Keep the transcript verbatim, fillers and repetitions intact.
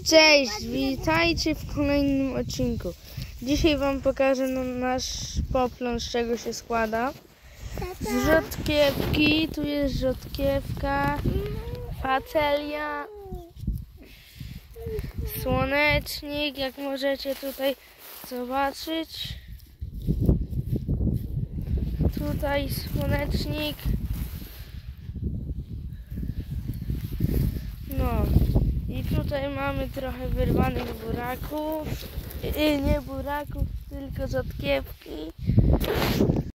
Cześć, witajcie w kolejnym odcinku. Dzisiaj wam pokażę nasz poplon, z czego się składa. Z rzodkiewki, tu jest rzodkiewka, facelia, słonecznik, jak możecie tutaj zobaczyć. Tutaj słonecznik. No i tutaj mamy trochę wyrwanych buraków, nie buraków, tylko rzodkiewki.